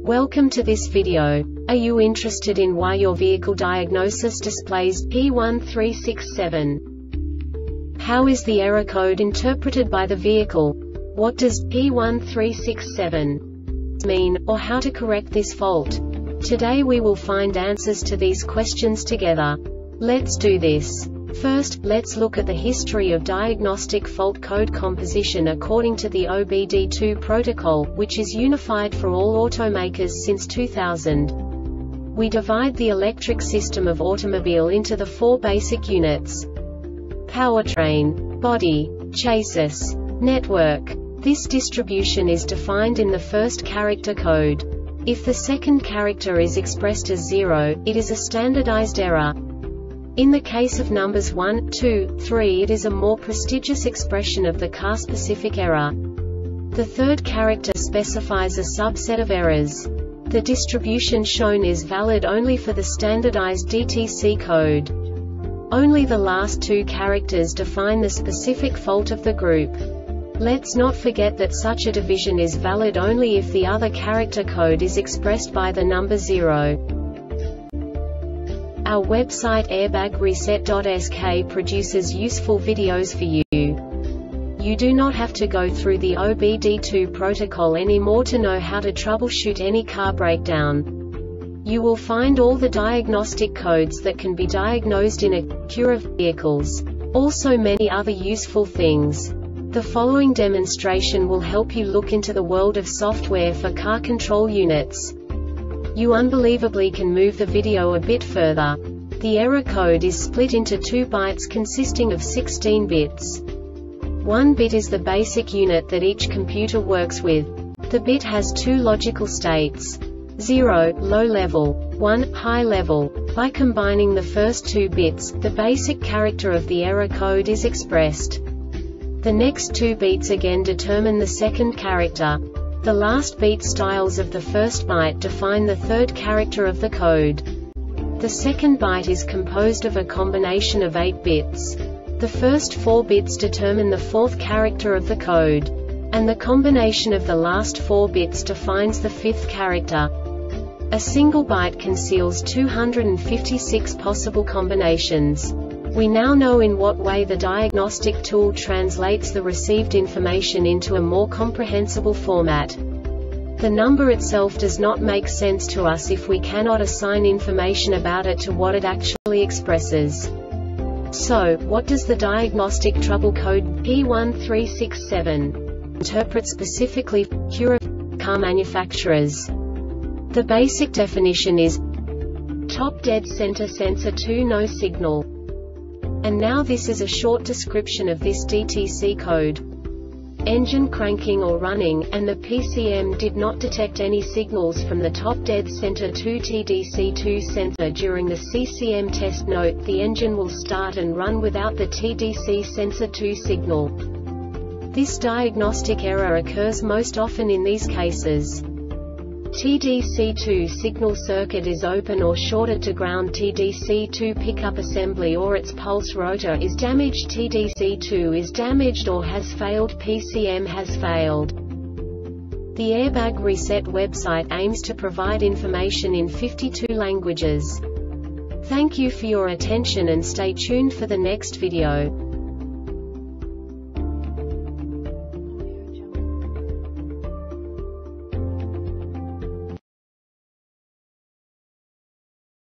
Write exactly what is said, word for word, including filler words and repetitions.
Welcome to this video. Are you interested in why your vehicle diagnosis displays P one three six seven? How is the error code interpreted by the vehicle? What does P one three six seven mean, or how to correct this fault? Today we will find answers to these questions together. Let's do this. First, let's look at the history of diagnostic fault code composition according to the O B D two protocol, which is unified for all automakers since two thousand. We divide the electric system of automobile into the four basic units: powertrain, body, chassis, network. This distribution is defined in the first character code. If the second character is expressed as zero, it is a standardized error. In the case of numbers one, two, three, it is a more prestigious expression of the car-specific error. The third character specifies a subset of errors. The distribution shown is valid only for the standardized D T C code. Only the last two characters define the specific fault of the group. Let's not forget that such a division is valid only if the other character code is expressed by the number zero. Our website airbag reset dot S K produces useful videos for you. You do not have to go through the O B D two protocol anymore to know how to troubleshoot any car breakdown. You will find all the diagnostic codes that can be diagnosed in Acura vehicles. Also many other useful things. The following demonstration will help you look into the world of software for car control units. You unbelievably can move the video a bit further. The error code is split into two bytes consisting of sixteen bits. One bit is the basic unit that each computer works with. The bit has two logical states: zero, low level, one, high level. By combining the first two bits, the basic character of the error code is expressed. The next two beats again determine the second character. The last beat styles of the first byte define the third character of the code. The second byte is composed of a combination of eight bits. The first four bits determine the fourth character of the code. And the combination of the last four bits defines the fifth character. A single byte conceals two hundred fifty-six possible combinations. We now know in what way the diagnostic tool translates the received information into a more comprehensible format. The number itself does not make sense to us if we cannot assign information about it to what it actually expresses. So, what does the diagnostic trouble code P one three six seven interpret specifically for Acura car manufacturers? The basic definition is top dead center sensor two no signal. And now this is a short description of this D T C code. Engine cranking or running, and the P C M did not detect any signals from the top dead center two T D C two sensor during the C C M test. Note: the engine will start and run without the T D C sensor two signal. This diagnostic error occurs most often in these cases: T D C two signal circuit is open or shorted to ground, T D C two pickup assembly or its pulse rotor is damaged, T D C two is damaged or has failed, P C M has failed. The Airbag Reset website aims to provide information in fifty-two languages. Thank you for your attention and stay tuned for the next video.